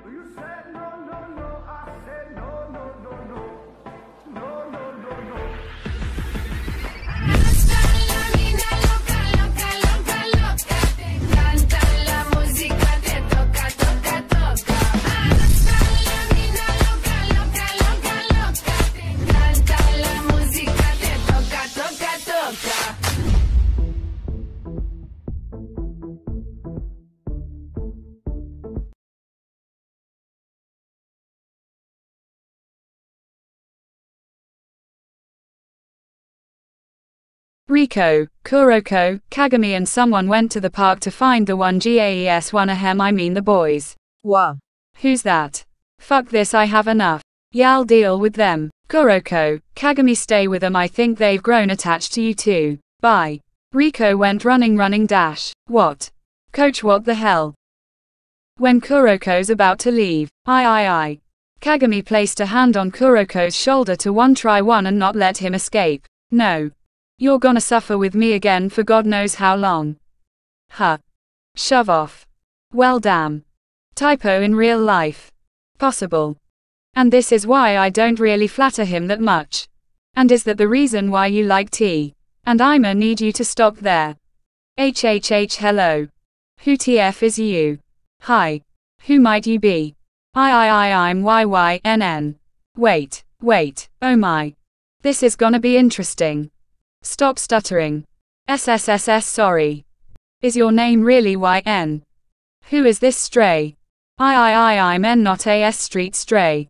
You said no, no, no. I said no, no, no, no. No, no, no, no. Hasta la vida loca, loca, loca, loca. Te encanta la música, te toca, toca, toca. Hasta la vida loca, loca, loca, loca. Te encanta la música, te toca, toca, toca. Riko, Kuroko, Kagami and someone went to the park to find the one GAES1 ahem I mean the boys. Wha? Who's that? Fuck this, I have enough. Y'all deal with them. Kuroko, Kagami stay with them, I think they've grown attached to you too. Bye. Riko went running dash. What? Coach, what the hell? When Kuroko's about to leave, I. Kagami placed a hand on Kuroko's shoulder to try one and not let him escape. No. You're gonna suffer with me again for God knows how long. Huh. Shove off. Well damn. Typo in real life. Possible. And this is why I don't really flatter him that much. And is that the reason why you like tea? And I'ma need you to stop there. Hello. Who TF is you? Hi. Who might you be? I'm YYNN. Wait, oh my. This is gonna be interesting. Stop stuttering. SSSS sorry. Is your name really YN? Who is this stray? I'm N not AS street stray.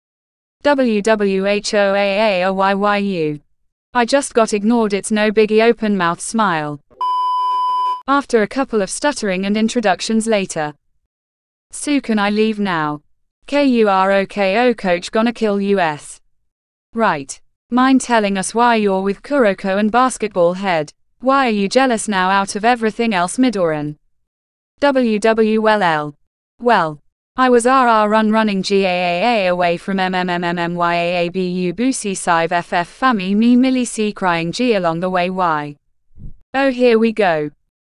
WWHOAAOYYU. I just got ignored, it's no biggie, open mouth smile. After a couple of stuttering and introductions later. So can I leave now? KUROKO coach gonna kill US. Right. Mind telling us why you're with Kuroko and basketball head? Why are you jealous now out of everything else Midoran? WWLL. Well. I was running GAAA away from MMMMMYAABU Boosie Sive FF Fammy me Millie C crying G along the way why? Oh here we go.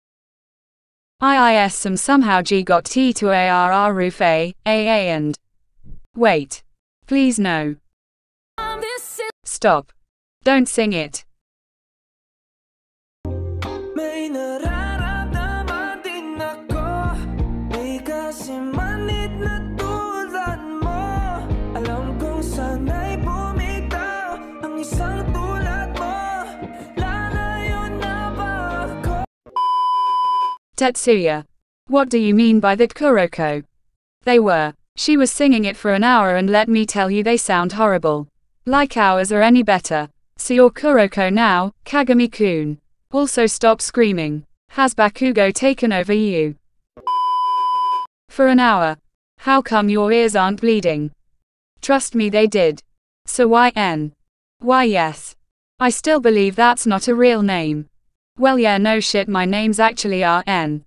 IIS somehow G got T to ARR roof AA and. Wait. Please no. Stop. Don't sing it. May nararamdaman din ako. May kasimanid na tulad mo. Alam kong sana'y bumitaw ang isang tulad mo. Lalayo na ba ako? Tetsuya. What do you mean by that, Kuroko? They were. She was singing it for an hour and let me tell you they sound horrible. Like ours or any better. So you're Kuroko now, Kagami-kun. Also stop screaming. Has Bakugo taken over you? For an hour. How come your ears aren't bleeding? Trust me they did. So YN? Why yes. I still believe that's not a real name. Well yeah no shit my name's actually RN.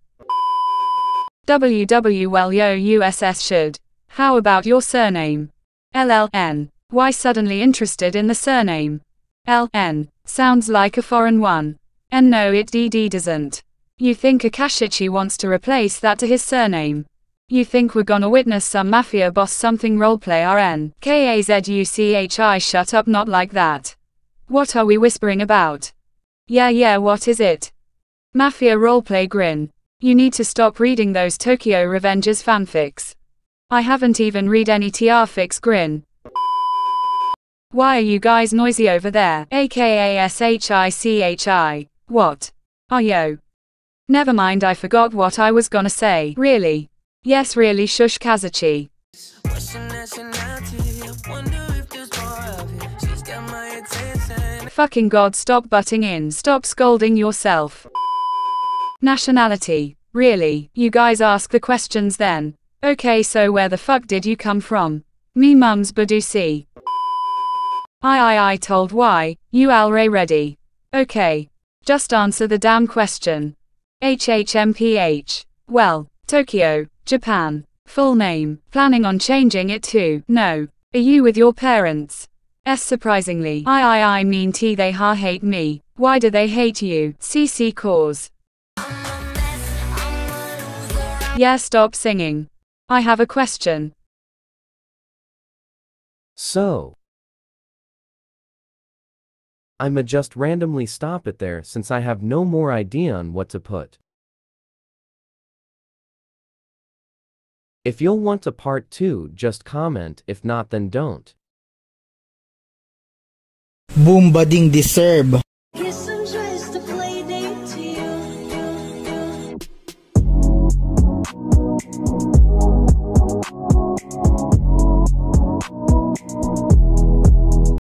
WW well yo USS should. How about your surname? LLN. Why suddenly interested in the surname? LN. Sounds like a foreign one. And no it doesn't. You think Akashichi wants to replace that to his surname? You think we're gonna witness some mafia boss something roleplay RN? KAZUCHI shut up not like that. What are we whispering about? Yeah what is it? Mafia roleplay grin. You need to stop reading those Tokyo Revengers fanfics. I haven't even read any TR fix grin. Why are you guys noisy over there? AKASHICHI. What? Are yo? Never mind I forgot what I was gonna say. Really? Yes really shush Kazuchi. Fucking god stop butting in. Stop scolding yourself. Nationality. Really? You guys ask the questions then. Okay so where the fuck did you come from? Me mums Badusi. I told why, you alray ready. Okay. Just answer the damn question. HHMPH. Well, Tokyo, Japan. Full name. Planning on changing it to, no. Are you with your parents? Surprisingly. I mean T they hate me. Why do they hate you? CC cause. Yeah stop singing. I have a question. So, I'ma just randomly stop it there since I have no more idea on what to put. If you'll want a part 2, just comment, if not then don't. Boom bading deserve.